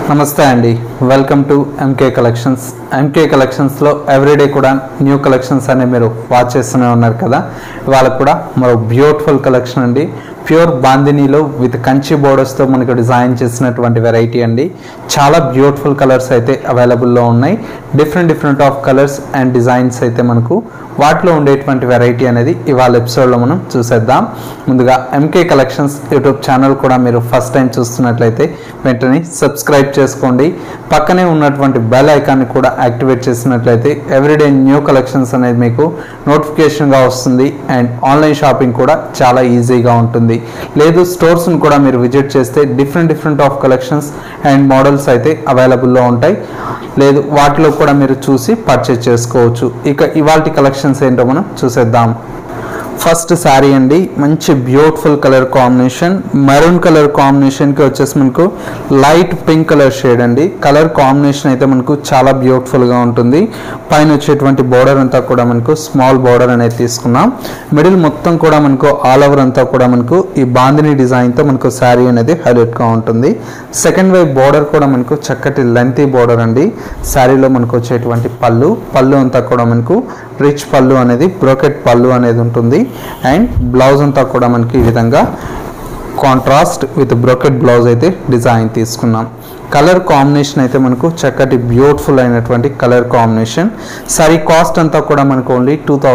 నమస్తే అండి, welcome to MK collections. MK కలెక్షన్స్లో ఎవ్రీడే కూడా న్యూ కలెక్షన్స్ అనేవి మీరు వాచ్ చేస్తూనే ఉన్నారు కదా. ఇవాళ కూడా మరో బ్యూటిఫుల్ కలెక్షన్ అండి. ప్యూర్ బాందినీలో విత్ కంచి బోర్డర్స్తో మనకు డిజైన్ చేసినటువంటి వెరైటీ అండి. చాలా బ్యూటిఫుల్ కలర్స్ అయితే అవైలబుల్లో ఉన్నాయి. Different of colours and designs అయితే మనకు వాటిలో ఉండేటువంటి వెరైటీ అనేది ఇవాళ ఎపిసోడ్లో మనం చూసేద్దాం. ముందుగా ఎంకే కలెక్షన్స్ యూట్యూబ్ ఛానల్ కూడా మీరు ఫస్ట్ టైం చూస్తున్నట్లయితే వెంటనే సబ్స్క్రైబ్ చేసుకోండి. పక్కనే ఉన్నటువంటి బెల్ ఐకాన్ని కూడా యాక్టివేట్ చేసినట్లయితే ఎవ్రీడే న్యూ కలెక్షన్స్ అనేది మీకు నోటిఫికేషన్గా వస్తుంది. అండ్ ఆన్లైన్ షాపింగ్ కూడా చాలా ఈజీగా ఉంటుంది. లేదు స్టోర్స్ను కూడా మీరు విజిట్ చేస్తే different of collections and models అయితే అవైలబుల్లో ఉంటాయి. లేదు వాటిలో కూడా మీరు చూసి పర్చేజ్ చేసుకోవచ్చు. ఇక ఇవాల్టి కలెక్షన్స్ ఏంటో మనం చూసేద్దాం. ఫస్ట్ శారీ అండి, మంచి beautiful colour combination, maroon colour కాంబినేషన్కి వచ్చేసి మనకు లైట్ పింక్ కలర్ షేడ్ అండి. కలర్ కాంబినేషన్ అయితే మనకు చాలా బ్యూటిఫుల్గా ఉంటుంది. పైన వచ్చేటువంటి బోర్డర్ అంతా కూడా మనకు స్మాల్ బోర్డర్ అనేది తీసుకున్నాం. మిడిల్ మొత్తం కూడా మనకు ఆల్ ఓవర్ అంతా కూడా మనకు ఈ బాందిని డిజైన్తో మనకు శారీ అనేది హైలైట్గా ఉంటుంది. సెకండ్ వైపు బోర్డర్ కూడా మనకు చక్కటి లెంతీ బోర్డర్ అండి. శారీలో మనకు వచ్చేటువంటి పళ్ళు అంతా కూడా మనకు రిచ్ పళ్ళు అనేది బ్రోకెట్ పళ్ళు అనేది ఉంటుంది. అండ్ బ్లౌజ్ అంతా కూడా మనకి ఈ విధంగా కాంట్రాస్ట్ విత్ బ్రోకెట్ బ్లౌజ్ అయితే డిజైన్ తీసుకున్నాం. కలర్ కాంబినేషన్ అయితే మనకు చక్కటి బ్యూటిఫుల్ అయినటువంటి కలర్ కాంబినేషన్. శారీ కాస్ట్ అంతా కూడా మనకు ఓన్లీ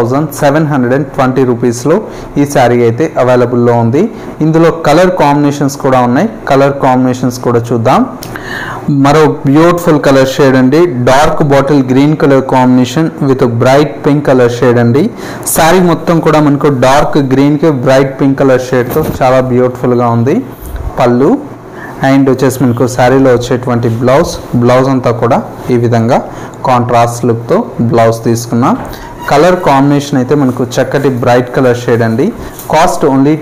2720 రూపీస్లో ఈ శారీ అయితే అవైలబుల్లో ఉంది. ఇందులో కలర్ కాంబినేషన్స్ కూడా ఉన్నాయి. కలర్ కాంబినేషన్స్ కూడా చూద్దాం. మరో బ్యూటిఫుల్ కలర్ షేడ్ అండి, dark bottle green colour combination with bright pink colour shade అండి. శారీ మొత్తం కూడా మనకు డార్క్ గ్రీన్కి బ్రైట్ పింక్ కలర్ షేడ్తో చాలా బ్యూటిఫుల్గా ఉంది. పళ్ళు అండ్ వచ్చేసి మనకు శారీలో వచ్చేటువంటి బ్లౌజ్ అంతా కూడా ఈ విధంగా కాంట్రాస్ట్ లుక్తో బ్లౌజ్ తీసుకున్నాం. కలర్ కాంబినేషన్ అయితే మనకు చక్కటి బ్రైట్ కలర్ షేడ్ అండి. కాస్ట్ ఓన్లీ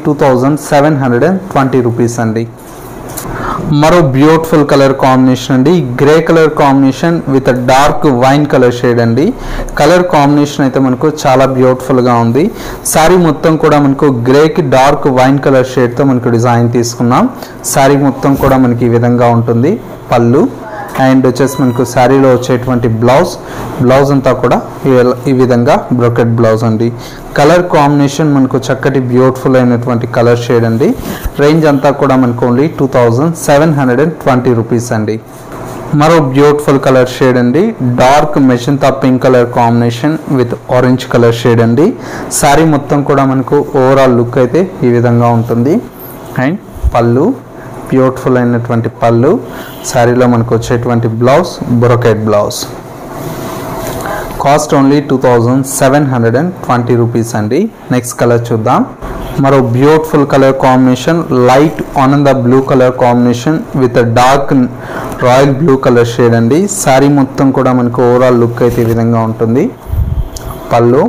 2720 రూపీస్ అండి. మరో బ్యూటిఫుల్ కలర్ కాంబినేషన్ అండి, grey colour combination with dark wine colour shade అండి. కలర్ కాంబినేషన్ అయితే మనకు చాలా బ్యూటిఫుల్గా ఉంది. శారీ మొత్తం కూడా మనకు గ్రేకి డార్క్ వైన్ కలర్ షేడ్తో మనకు డిజైన్ తీసుకున్నాం. శారీ మొత్తం కూడా మనకి ఈ విధంగా ఉంటుంది. పళ్ళు అండ్ వచ్చేసి మనకు శారీలో వచ్చేటువంటి బ్లౌజ్ అంతా కూడా ఈ విధంగా బ్రోకెట్ బ్లౌజ్ అండి. కలర్ కాంబినేషన్ మనకు చక్కటి బ్యూటిఫుల్ అయినటువంటి కలర్ షేడ్ అండి. రేంజ్ అంతా కూడా మనకు ఓన్లీ 2720 రూపీస్ అండి. మరో బ్యూటిఫుల్ కలర్ షేడ్ అండి, dark magenta pink colour combination with orange colour shade అండి. శారీ మొత్తం కూడా మనకు ఓవరాల్ లుక్ అయితే ఈ విధంగా ఉంటుంది. అండ్ పళ్ళు బ్యూటిఫుల్ అయినటువంటి పళ్ళు, శారీలో మనకు వచ్చేటువంటి brocade blouse. Cost only 2720 rupees అండి. నెక్స్ట్ కలర్ చూద్దాం. మరో బ్యూటిఫుల్ కలర్ కాంబినేషన్, లైట్ ఆనంద blue colour combination with dark royal blue colour shade అండి. శారీ మొత్తం కూడా మనకు ఓవరాల్ లుక్ అయితే ఈ విధంగా ఉంటుంది. పళ్ళు,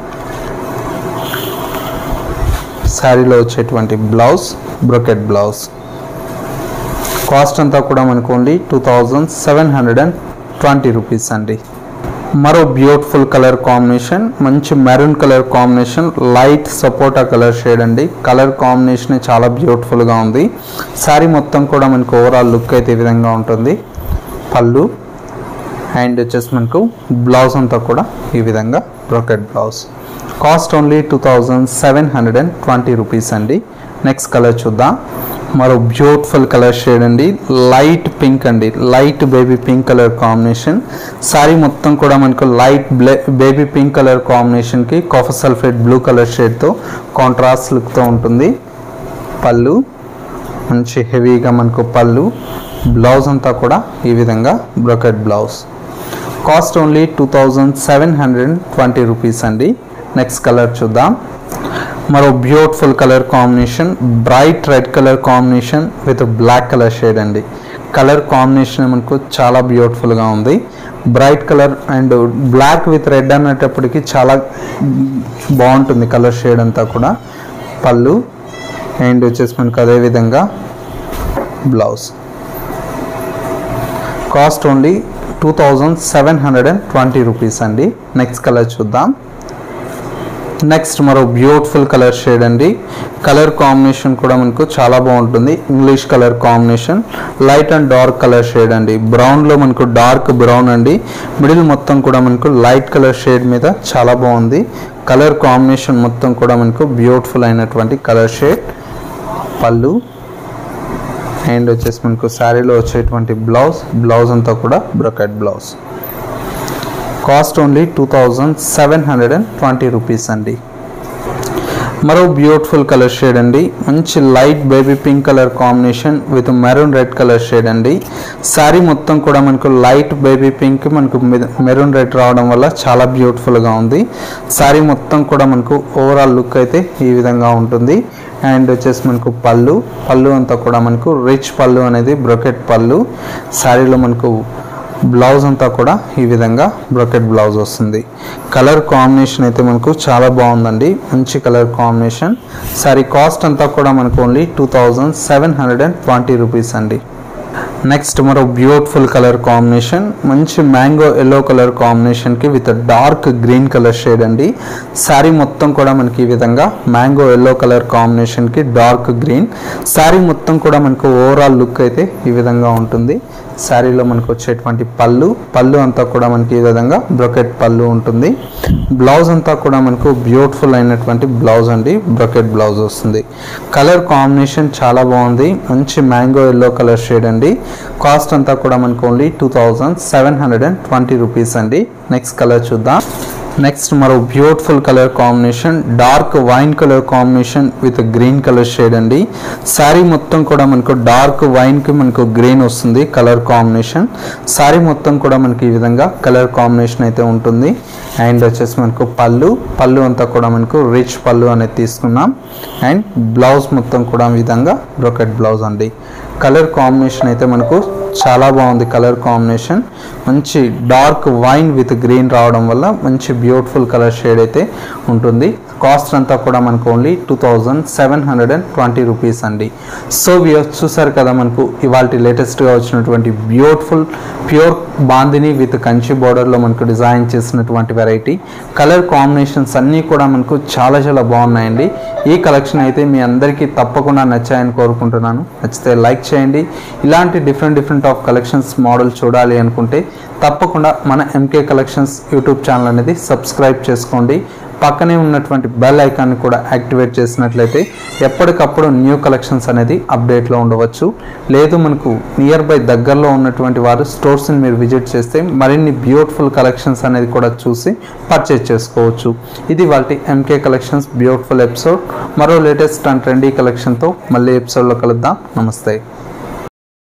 శారీలో వచ్చేటువంటి బ్రోకెట్ బ్లౌజ్. కాస్ట్ అంతా కూడా మనకు ఓన్లీ 2720 రూపీస్ అండి. మరో బ్యూటిఫుల్ కలర్ కాంబినేషన్, మంచి మెరూన్ కలర్ కాంబినేషన్, లైట్ సపోటా కలర్ షేడ్ అండి. కలర్ కాంబినేషన్ చాలా బ్యూటిఫుల్గా ఉంది. శారీ మొత్తం కూడా మనకు ఓవరాల్ లుక్ అయితే ఈ విధంగా ఉంటుంది. పళ్ళు అండ్ వచ్చేసి మనకు బ్లౌజ్ అంతా కూడా ఈ విధంగా brocade blouse. Cost only 2720 rupees అండి. నెక్స్ట్ కలర్ చూద్దాం. మరో బ్యూటిఫుల్ కలర్ షేడ్ అండి, లైట్ పింక్ అండి, light baby pink colour combination. Sari మొత్తం కూడా మనకు లైట్ బేబీ పింక్ కలర్ కాంబినేషన్కి కాఫర్ సల్ఫేట్ బ్లూ కలర్ షేడ్తో కాంట్రాస్ట్ లుక్తో ఉంటుంది. పళ్ళు మంచి హెవీగా మనకు బ్లౌజ్ అంతా కూడా ఈ విధంగా brocade blouse. Cost only 2720 rupees అండి. నెక్స్ట్ కలర్ చూద్దాం. మరో beautiful colour combination, bright red colour combination with black colour shade అండి. కలర్ కాంబినేషన్ మనకు చాలా బ్యూటిఫుల్గా ఉంది. Bright colour and black with red అనేటప్పటికి చాలా బాగుంటుంది కలర్ షేడ్ అంతా కూడా. పళ్ళు అండ్ వచ్చేసి మనకు అదేవిధంగా బ్లౌజ్. కాస్ట్ ఓన్లీ 2720 రూపీస్ అండి. నెక్స్ట్ కలర్ చూద్దాం. నెక్స్ట్ మరో బ్యూటిఫుల్ కలర్ షేడ్ అండి. కలర్ కాంబినేషన్ కూడా మనకు చాలా బాగుంటుంది. English colour combination, light and dark colour shade అండి. బ్రౌన్లో మనకు డార్క్ బ్రౌన్ అండి. మిడిల్ మొత్తం కూడా మనకు లైట్ కలర్ షేడ్ మీద చాలా బాగుంది. కలర్ కాంబినేషన్ మొత్తం కూడా మనకు బ్యూటిఫుల్ అయినటువంటి కలర్ షేడ్. పళ్ళు అండ్ వచ్చేసి మనకు శారీలో వచ్చేటువంటి బ్లౌజ్ అంతా కూడా brocade blouse. Cost only 2720 rupees అండి. మరో బ్యూటిఫుల్ కలర్ షేడ్ అండి. మంచి light baby pink colour combination with maroon red colour shade అండి. శారీ మొత్తం కూడా మనకు లైట్ బేబీ పింక్ మనకు మెరూన్ రెడ్ రావడం వల్ల చాలా బ్యూటిఫుల్గా ఉంది. శారీ మొత్తం కూడా మనకు ఓవరాల్ లుక్ అయితే ఈ విధంగా ఉంటుంది. అండ్ వచ్చేసి మనకు పళ్ళు అంతా కూడా మనకు రిచ్ పళ్ళు అనేది బ్రొకెట్ పళ్ళు. శారీలో మనకు బ్లౌజ్ అంతా కూడా ఈ విధంగా బ్రొకెట్ బ్లౌజ్ వస్తుంది. కలర్ కాంబినేషన్ అయితే మనకు చాలా బాగుందండి. మంచి కలర్ కాంబినేషన్. సారీ కాస్ట్ అంతా కూడా మనకు ఓన్లీ 2720 రూపీస్ అండి. నెక్స్ట్ మరో బ్యూటిఫుల్ కలర్ కాంబినేషన్, మంచి మ్యాంగో ఎల్లో కలర్ కాంబినేషన్కి with dark green colour shade అండి. శారీ మొత్తం కూడా మనకి ఈ విధంగా మ్యాంగో ఎల్లో కలర్ కాంబినేషన్కి డార్క్ గ్రీన్. శారీ మొత్తం కూడా మనకు ఓవరాల్ లుక్ అయితే ఈ విధంగా ఉంటుంది. శారీలో మనకు వచ్చేటువంటి పళ్ళు అంతా కూడా మనకి ఈ విధంగా బ్రొకెట్ పళ్ళు ఉంటుంది. బ్లౌజ్ అంతా కూడా మనకు బ్యూటిఫుల్ అయినటువంటి బ్లౌజ్ అండి, బ్రొకెట్ బ్లౌజ్ వస్తుంది. కలర్ కాంబినేషన్ చాలా బాగుంది. మంచి మ్యాంగో ఎల్లో కలర్ షేడ్ అండి. కాస్ట్ అంతా కూడా మనకు ఓన్లీ 2720 రూపీస్ అండి. నెక్స్ట్ కలర్ చూద్దాం. నెక్స్ట్ మరో beautiful colour combination, dark wine colour combination with green colour shade అండి. శారీ మొత్తం కూడా మనకు డార్క్ వైన్కి మనకు గ్రీన్ వస్తుంది కలర్ కాంబినేషన్. శారీ మొత్తం కూడా మనకి ఈ విధంగా కలర్ కాంబినేషన్ అయితే ఉంటుంది. అండ్ వచ్చేసి మనకు పళ్ళు అంతా కూడా మనకు రిచ్ పళ్ళు అనేది తీసుకున్నాం. అండ్ బ్లౌజ్ మొత్తం కూడా ఈ విధంగా బ్రొకెట్ బ్లౌజ్ అండి. కలర్ కాంబినేషన్ అయితే మనకు చాలా బాగుంది. కలర్ కాంబినేషన్ మంచి డార్క్ వైన్ విత్ గ్రీన్ రావడం వల్ల మంచి బ్యూటిఫుల్ కలర్ షేడ్ అయితే ఉంటుంది. కాస్ట్ అంతా కూడా మనకు ఓన్లీ 2720 రూపీస్ అండి. సో వ్యూవర్స్ చూసారు కదా, మనకు ఇవాళ లేటెస్ట్గా వచ్చినటువంటి beautiful pure Bandhani with Kanchi బోర్డర్లో మనకు డిజైన్ చేసినటువంటి వెరైటీ. కలర్ కాంబినేషన్స్ అన్నీ కూడా మనకు చాలా చాలా బాగున్నాయండి. ఈ కలెక్షన్ అయితే మీ అందరికీ తప్పకుండా నచ్చాయని కోరుకుంటున్నాను. నచ్చితే లైక్ చేయండి. ఇలాంటి డిఫరెంట్ ఆఫ్ కలెక్షన్స్ మోడల్ చూడాలి అనుకుంటే తప్పకుండా మన ఎంకే కలెక్షన్స్ యూట్యూబ్ ఛానల్ అనేది సబ్స్క్రైబ్ చేసుకోండి. పక్కనే ఉన్నటువంటి బెల్ ఐకాన్ని కూడా యాక్టివేట్ చేసినట్లయితే ఎప్పటికప్పుడు న్యూ కలెక్షన్స్ అనేది అప్డేట్లో ఉండవచ్చు. లేదు మనకు నియర్ బై దగ్గరలో ఉన్నటువంటి వారు స్టోర్స్ని మీరు విజిట్ చేస్తే మరిన్ని బ్యూటిఫుల్ కలెక్షన్స్ అనేది కూడా చూసి పర్చేజ్ చేసుకోవచ్చు. ఇది వాటి ఎంకే కలెక్షన్స్ బ్యూటిఫుల్ ఎపిసోడ్. మరో లేటెస్ట్ అండ్ ట్రెండీ కలెక్షన్తో మళ్ళీ ఎపిసోడ్లో కలుద్దాం. నమస్తే.